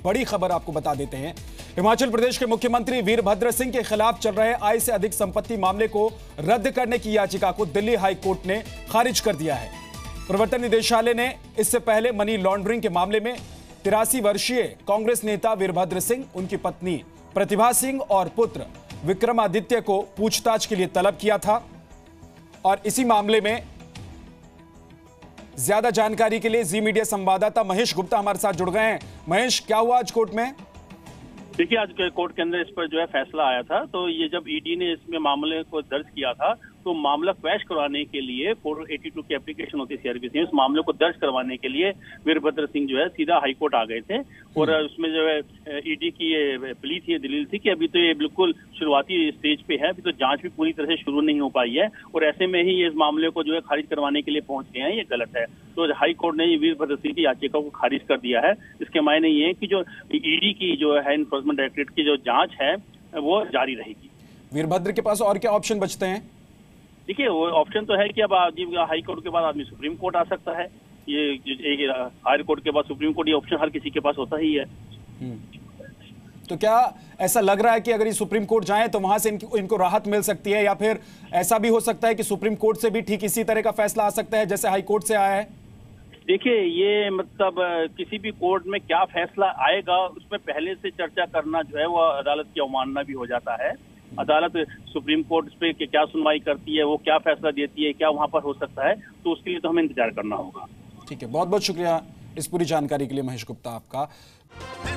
बड़ी खबर आपको बता देते हैं। हिमाचल प्रदेश के मुख्यमंत्री वीरभद्र सिंह के खिलाफ चल रहे आय से अधिक संपत्ति मामले को रद्द करने की याचिका को दिल्ली हाई कोर्ट ने खारिज कर दिया है। प्रवर्तन निदेशालय ने इससे पहले मनी लॉन्ड्रिंग के मामले में 83 वर्षीय कांग्रेस नेता वीरभद्र सिंह, उनकी पत्नी प्रतिभा सिंह और पुत्र विक्रमादित्य को पूछताछ के लिए तलब किया था। और इसी मामले में ज्यादा जानकारी के लिए जी मीडिया संवाददाता महेश गुप्ता हमारे साथ जुड़ गए हैं। महेश, क्या हुआ आज कोर्ट में? देखिए, आज कोर्ट के अंदर इस पर जो है फैसला आया था। तो ये जब ईडी ने इसमें मामले को दर्ज किया था तो मामला क्वैश करवाने के लिए 482 की एप्लीकेशन होती है सीआरपीसी में, उस मामले को दर्ज करवाने के लिए वीरभद्र सिंह जो है सीधा हाईकोर्ट आ गए थे। और उसमें जो है ईडी की ये प्ली थी, दलील थी कि अभी तो ये बिल्कुल शुरुआती स्टेज पे है, अभी तो जांच भी पूरी तरह से शुरू नहीं हो पाई है और ऐसे में ही इस मामले को जो है खारिज करवाने के लिए पहुंच गए हैं, ये गलत है। तो हाई कोर्ट ने वीरभद्र सिंह की याचिका को खारिज कर दिया है। इसके मायने ये है कि जो ईडी की जो है एनफोर्समेंट डायरेक्टरेट की जो जांच है वो जारी रहेगी। वीरभद्र के पास और क्या ऑप्शन बचते हैं? देखिए, वो ऑप्शन तो है कि अब हाई कोर्ट के बाद आदमी सुप्रीम कोर्ट आ सकता है। ये हाई कोर्ट के बाद सुप्रीम कोर्ट, ये ऑप्शन हर किसी के पास होता ही है। तो क्या ऐसा लग रहा है कि अगर ये सुप्रीम कोर्ट जाए तो वहां से इनको राहत मिल सकती है, या फिर ऐसा भी हो सकता है कि सुप्रीम कोर्ट से भी ठीक इसी तरह का फैसला आ सकता है जैसे हाई कोर्ट से आया है? देखिए, ये मतलब किसी भी कोर्ट में क्या फैसला आएगा उसमें पहले से चर्चा करना जो है वो अदालत की अवमानना भी हो जाता है। अदालत सुप्रीम कोर्ट पे क्या सुनवाई करती है, वो क्या फैसला देती है, क्या वहां पर हो सकता है, तो उसके लिए तो हमें इंतजार करना होगा। ठीक है, बहुत बहुत शुक्रिया इस पूरी जानकारी के लिए महेश गुप्ता आपका।